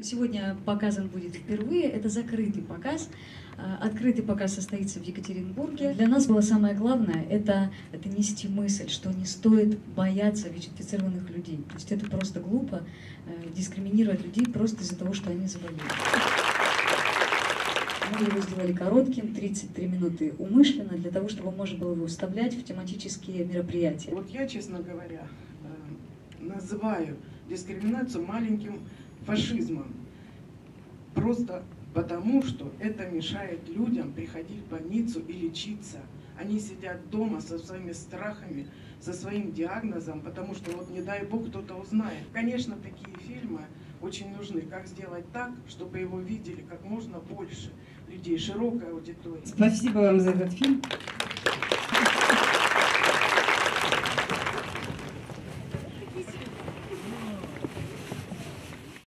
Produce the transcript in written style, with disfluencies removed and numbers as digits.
Сегодня показан будет впервые. Это закрытый показ. Открытый показ состоится в Екатеринбурге. Для нас было самое главное это нести мысль, что не стоит бояться ВИЧ-инфицированных людей. То есть это просто глупо дискриминировать людей просто из-за того, что они заболели. Мы его сделали коротким, 33 минуты умышленно, для того, чтобы можно было его вставлять в тематические мероприятия. Вот я, честно говоря, называю дискриминацию маленьким фашизмом. Просто потому, что это мешает людям приходить в больницу и лечиться. Они сидят дома со своими страхами, со своим диагнозом, потому что, вот не дай бог, кто-то узнает. Конечно, такие фильмы очень нужны. Как сделать так, чтобы его видели как можно больше людей, широкая аудитория. Спасибо вам за этот фильм.